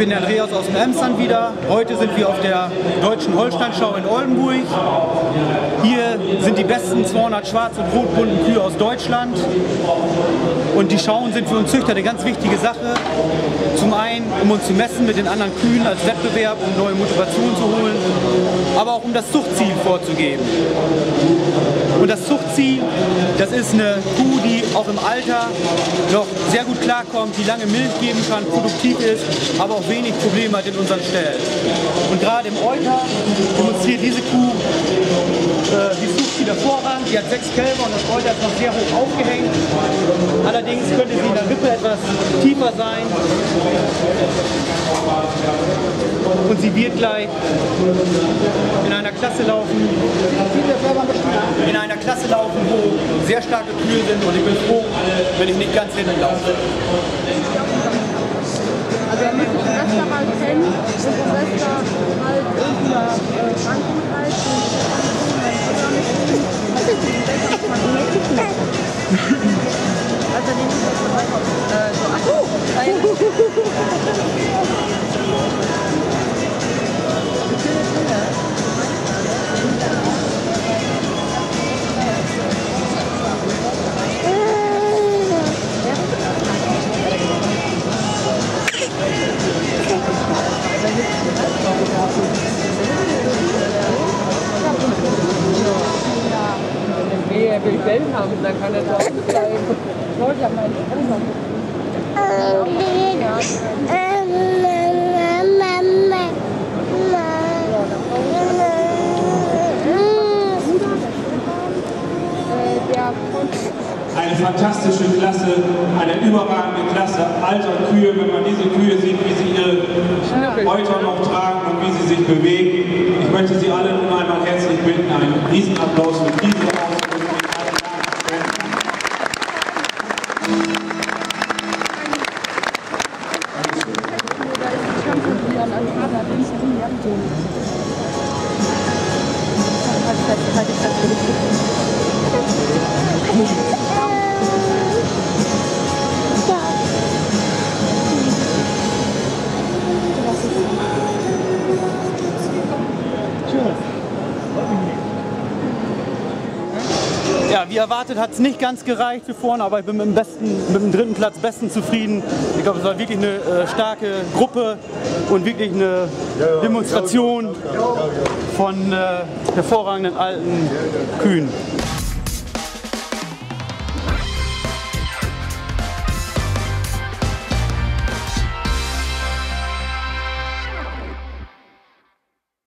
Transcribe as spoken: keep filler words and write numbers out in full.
bin der Andreas aus dem Emsland wieder. Heute sind wir auf der Deutschen Holsteinschau in Oldenburg. Hier sind die besten zweihundert schwarz- und rotbunten Kühe aus Deutschland. Und die Schauen sind für uns Züchter eine ganz wichtige Sache. Zum einen, um uns zu messen mit den anderen Kühen als Wettbewerb, um neue Motivationen zu holen, aber auch um das Zuchtziel vorzugeben. Und das Zuchtziel, das ist eine Kuh, die auch im Alter noch sehr gut klarkommt, die lange Milch geben kann, produktiv ist, aber auch wenig Probleme hat in unseren Ställen. Und gerade im Euter demonstriert diese Kuh äh, die Zuchtziel hervorragend. Die hat sechs Kälber und das Euter ist noch sehr hoch aufgehängt. Allerdings könnte sie in der Rippe etwas tiefer sein. Und sie wird gleich in einer Klasse laufen, in einer Klasse laufen, wo sehr starke Kühe sind, und ich bin froh, wenn ich nicht ganz hinten laufe. Also er muss sich Silvester mal kennen und Silvester halt irgendeiner äh, Krankheit halt was ist die Silvester von Mädchen? Also den ist jetzt äh, so ach so, Nee, er will Wellen haben, dann kann er zu Hause bleiben. Ich wollte ja meinen Bruder. Eine fantastische Klasse, eine überragende Klasse alter Kühe, wenn man diese Kühe sieht, wie sie ihre Euter noch tragen und wie sie sich bewegen. Ich möchte Sie alle nun einmal herzlich bitten, einen Riesenapplaus für diese Ausbildung. Ja, wie erwartet hat es nicht ganz gereicht für vorne, aber ich bin mit dem, besten, mit dem dritten Platz bestens zufrieden. Ich glaube, es war wirklich eine äh, starke Gruppe und wirklich eine Demonstration von äh, hervorragenden alten Kühen.